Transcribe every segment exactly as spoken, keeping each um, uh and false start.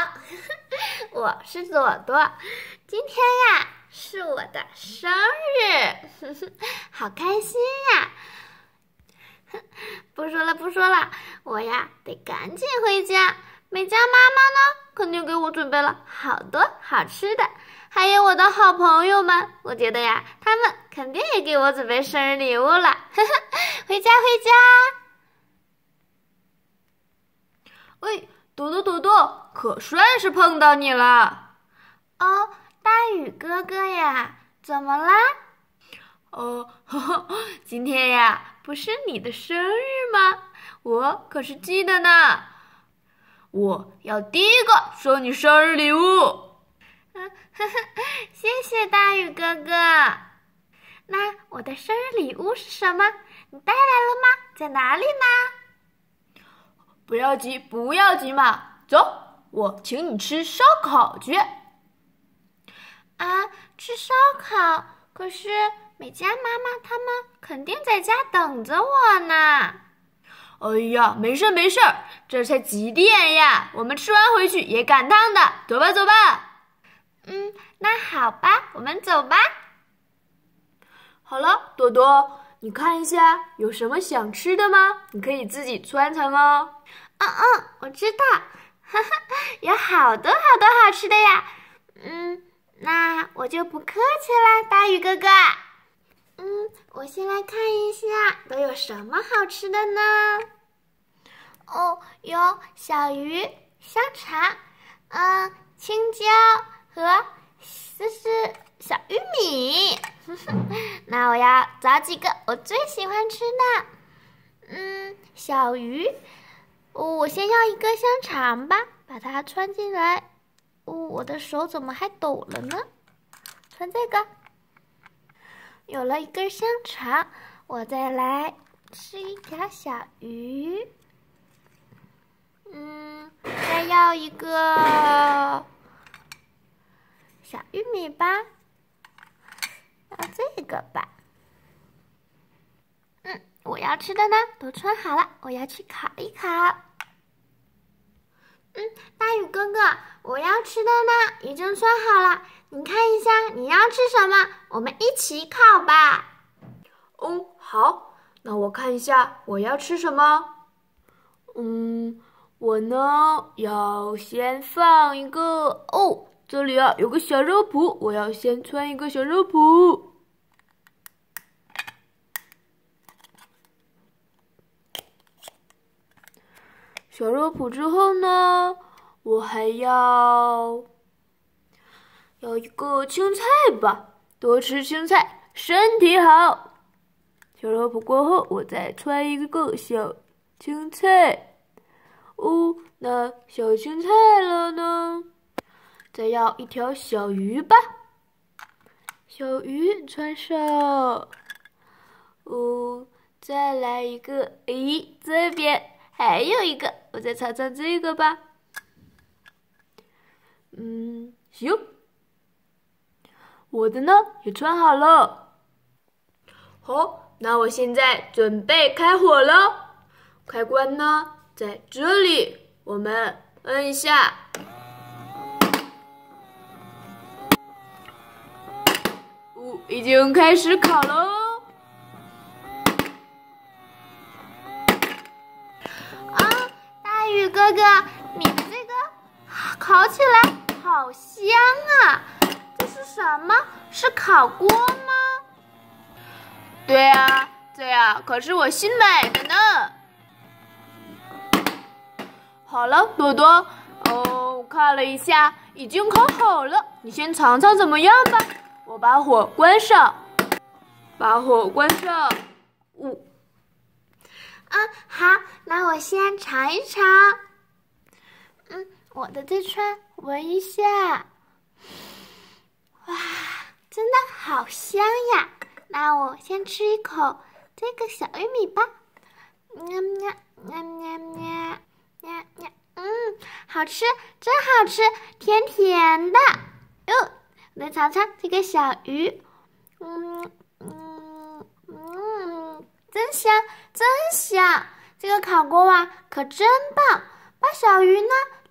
我是朵朵，今天呀是我的生日，好开心呀！不说了不说了，我呀得赶紧回家。美嘉妈妈呢，肯定给我准备了好多好吃的，还有我的好朋友们，我觉得呀，他们肯定也给我准备生日礼物了。回家回家！ 喂，朵朵朵朵，可算是碰到你了。 哦，大雨哥哥呀，怎么啦？ 哦，呵呵，今天呀，不是你的生日吗？我可是记得呢。我要第一个送你生日礼物。 嗯，呵呵，谢谢大雨哥哥。那我的生日礼物是什么？你带来了吗？在哪里呢？ 不要急，不要急嘛，走，我请你吃烧烤去。 啊，吃烧烤？可是美嘉妈妈他们肯定在家等着我呢。 哎呀，没事没事，这才几点呀？我们吃完回去也赶趟的，走吧走吧。 嗯，那好吧，我们走吧。 好了，朵朵，你看一下有什么想吃的吗？你可以自己穿成哦。 嗯嗯，我知道，哈哈，有好多好多好吃的呀。嗯，那我就不客气了，大雨哥哥。嗯，我先来看一下都有什么好吃的呢？哦，有小鱼、香肠，嗯，青椒和这是小玉米。那我要找几个我最喜欢吃的。嗯，小鱼，哦，我先要一个香肠吧，把它穿进来。哦，我的手怎么还抖了呢？穿这个。有了一根香肠，我再来吃一条小鱼。嗯，再要一个小玉米吧，要这个吧。嗯，我要吃的呢都穿好了，我要去烤一烤。嗯，大雨哥哥，我要吃的呢已经穿好了，你看一下你要吃什么，我们一起烤吧。 哦，好，那我看一下我要吃什么。嗯，我呢要先放一个哦，这里啊有个小肉脯，我要先穿一个小肉脯。小肉脯之后呢，我还要要一个青菜吧，多吃青菜，身体好。小肉脯过后，我再穿一个小青菜。哦，那小青菜了呢？再要一条小鱼吧，小鱼穿上。哦，再来一个，诶，这边还有一个，我再尝尝这个吧。嗯，行，我的呢也穿好了。好，那我现在准备开火了。开关呢在这里，我们摁一下。哦，已经开始烤喽。 哥哥，你的这个烤起来好香啊！这是什么？是烤锅吗？ 对啊，这呀可是我新买的呢。好了，朵朵，哦，我看了一下，已经烤好了，你先尝尝怎么样吧。我把火关上，把火关上。呜、哦。 嗯，好，那我先尝一尝。嗯，我的这串闻一下，哇，真的好香呀！那我先吃一口这个小玉米吧。喵喵喵喵喵喵喵，嗯，好吃，真好吃，甜甜的。哟，来尝尝这个小鱼，嗯嗯嗯。真香，真香！这个烤锅啊，可真棒！把小鱼呢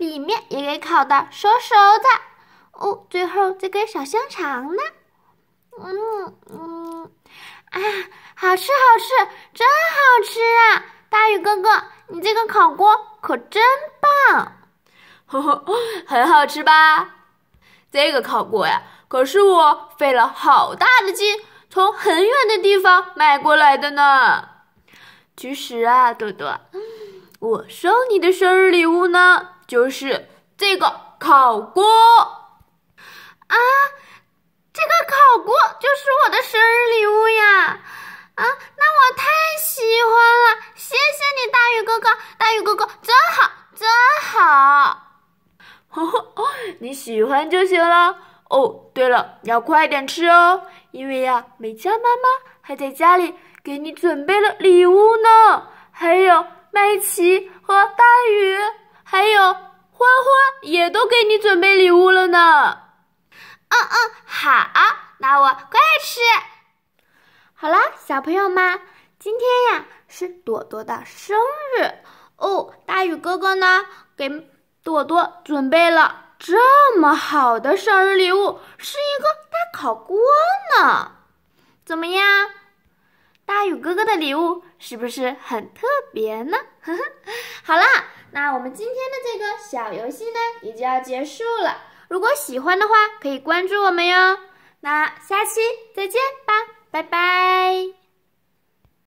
里面也给烤的熟熟的。哦，最后这根小香肠呢？嗯嗯，啊，好吃好吃，真好吃啊！大宇哥哥，你这个烤锅可真棒！ 呵呵，很好吃吧？这个烤锅呀，可是我费了好大的劲，从很远的地方买过来的呢。其实啊，多多，我送你的生日礼物呢，就是这个烤锅。 啊，这个烤锅就是我的生日礼物呀！啊，那我太喜欢了，谢谢你，大宇哥哥，大宇哥哥真好，真好。 呵呵，你喜欢就行了。哦，对了，要快点吃哦，因为呀，美嘉妈妈还在家里给你准备了礼物呢，还有麦琪和大宇，还有欢欢也都给你准备礼物了呢。 嗯嗯，好，那我快吃。好啦，小朋友们，今天呀是朵朵的生日哦。大宇哥哥呢，给朵朵准备了这么好的生日礼物，是一个大烤锅呢。怎么样？大宇哥哥的礼物是不是很特别呢？呵呵，好啦，那我们今天的这个小游戏呢，也就要结束了。如果喜欢的话，可以关注我们哟。那下期再见吧，拜拜。